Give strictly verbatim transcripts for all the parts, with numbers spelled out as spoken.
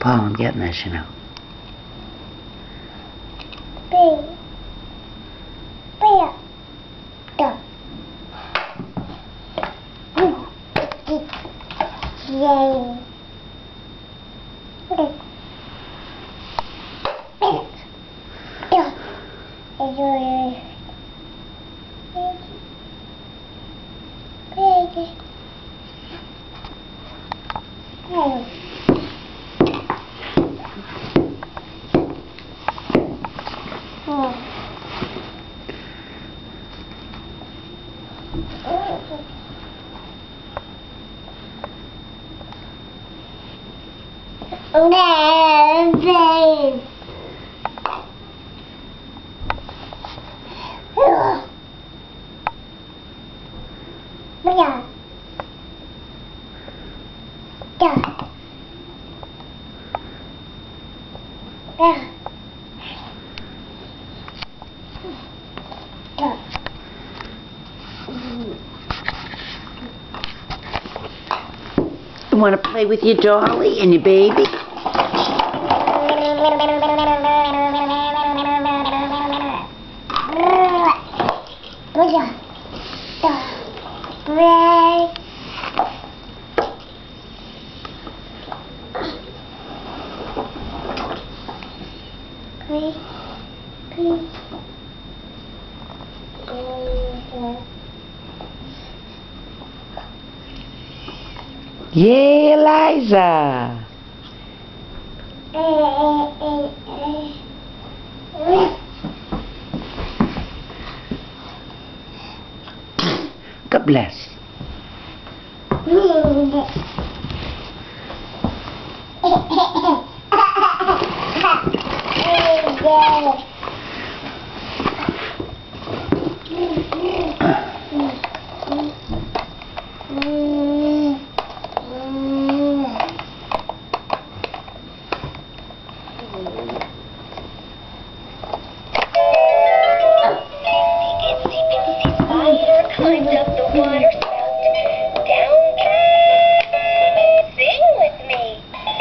Paul, I'm getting this, you know. B. Bear. Dog. Yay. Okay. Dog. Enjoy. Baby. Oh. Oh. Baby. Yeah. Yeah. Yeah. You want to play with your dolly and your baby? Yay, Eliza! God bless. Climbed up the water spout, down, sing with me.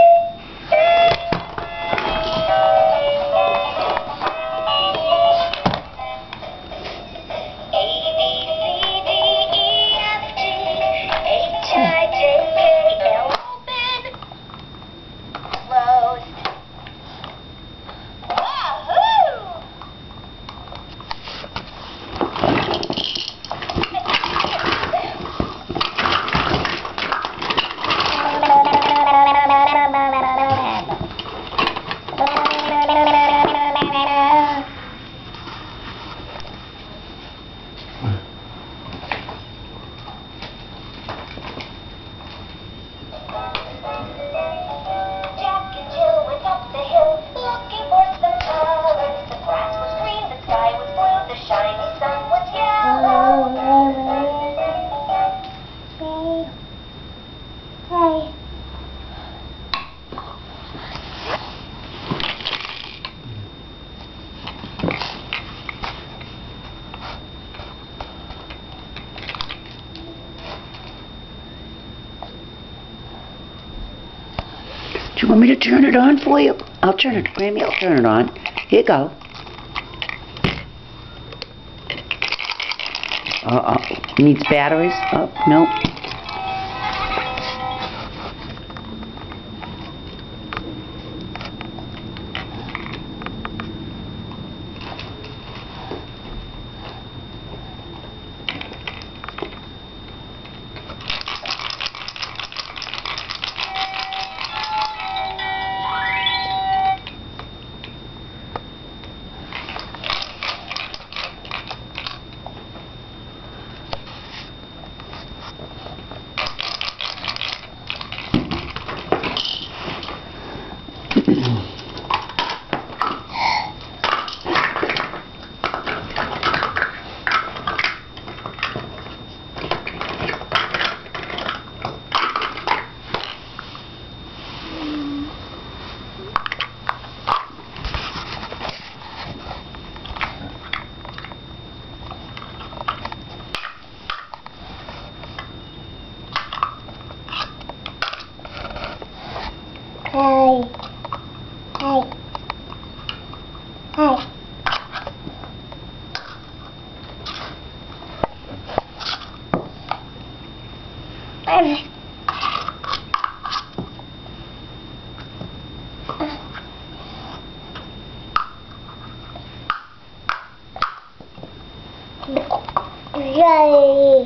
A, B, C, D, E, F, G, H, I, J, K, L, open, closed. Wahoo! Jack and Jill went up the hill, looking for some colors. The grass was green, the sky was blue, the shiny sun was yellow. Hey. Do you want me to turn it on for you? I'll turn it, Grammy, I'll turn it on. Here you go. Uh-oh. Needs batteries? Oh, nope. Hey. Hey. Hey. Hey. Yay!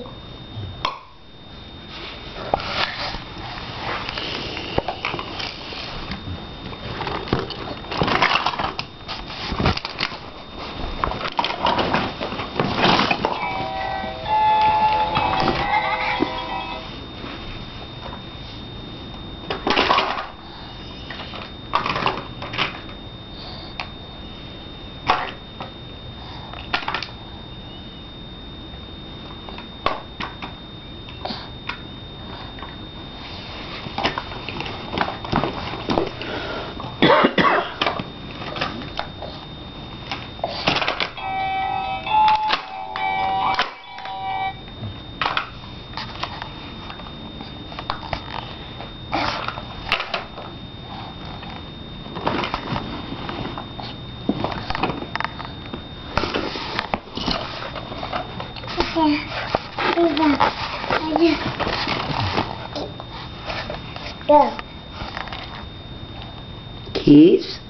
Go. Keys?